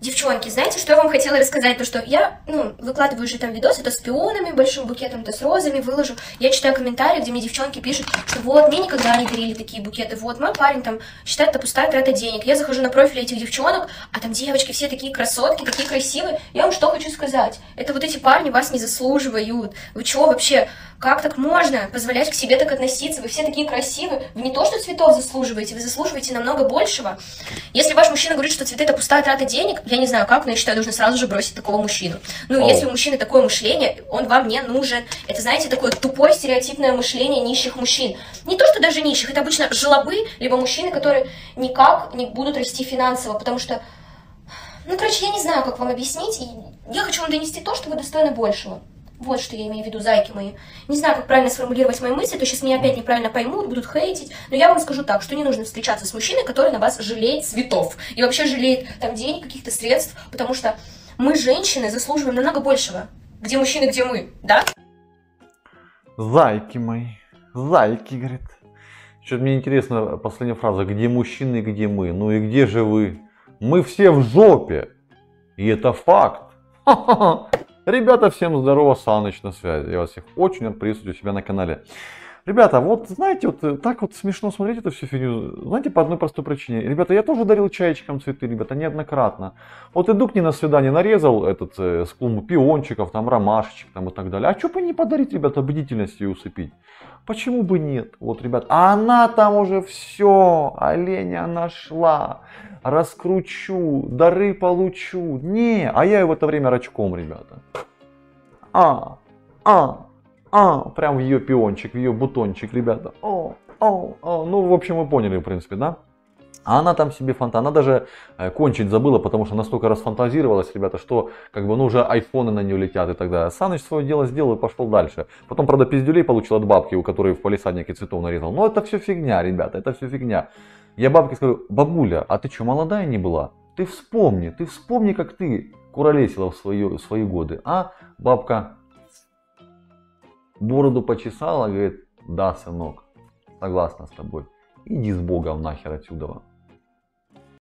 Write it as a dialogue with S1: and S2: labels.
S1: Девчонки, знаете, что я вам хотела рассказать? То, что я, выкладываю же там видосы, то с пионами, большим букетом, то с розами выложу. Я читаю комментарии, где мне девчонки пишут, что вот, мне никогда не дарили такие букеты, вот, мой парень там считает это пустая трата денег. Я захожу на профили этих девчонок, а там девочки все такие красотки, такие красивые. Я вам что хочу сказать? Это вот эти парни вас не заслуживают. Вы чё вообще? Как так можно позволять к себе так относиться? Вы все такие красивые. Вы не то, что цветов заслуживаете, вы заслуживаете намного большего. Если ваш мужчина говорит, что цветы это пустая трата денег, я не знаю как, но я считаю, нужно сразу же бросить такого мужчину. Если у мужчины такое мышление, он вам не нужен. Это, знаете, такое тупое стереотипное мышление нищих мужчин. Не то, что даже нищих, это обычно жлобы, либо мужчины, которые никак не будут расти финансово, потому что, я не знаю, как вам объяснить, и я хочу вам донести то, что вы достойны большего. Вот что я имею в виду, зайки мои. Не знаю, как правильно сформулировать мои мысли, то сейчас меня опять неправильно поймут, будут хейтить, но я вам скажу так, что не нужно встречаться с мужчиной, который на вас жалеет цветов и вообще жалеет там денег, каких-то средств, потому что мы, женщины, заслуживаем намного большего. Где мужчины, где мы, да?
S2: Зайки мои, зайки, говорит. Что-то мне интересно последняя фраза, где мужчины, где мы, ну и где же вы? Мы все в жопе, и это факт. Ребята, всем здорово, Саныч на связи. Я вас всех очень рад приветствовать у себя на канале. Ребята, вот знаете, вот так вот смешно смотреть эту всю фигню. Знаете, по одной простой причине. Ребята, я тоже дарил чаечкам цветы, ребята, неоднократно. Вот иду к ней на свидание, нарезал с клумбы пиончиков, там ромашечек там и так далее. А что бы не подарить, ребята, бдительностью усыпить? Почему бы нет? Вот, ребят, а она там уже все, оленя нашла, раскручу, дары получу. Не, а я и в это время рачком, ребята. Прям в ее пиончик, в ее бутончик, ребята. Ну, в общем, вы поняли, в принципе, да? А она там себе она даже кончить забыла, потому что настолько расфантазировалась, ребята, что уже айфоны на нее летят и так далее. Саныч свое дело сделал и пошел дальше. Потом, правда, пиздюлей получил от бабки, у которой в палисаднике цветов нарезал. Но это все фигня, ребята, это все фигня. Я бабке скажу: бабуля, а ты что, молодая не была? Ты вспомни, как ты куролесила в свои годы. А бабка бороду почесала, говорит: да, сынок, согласна с тобой. Иди с Богом нахер отсюда.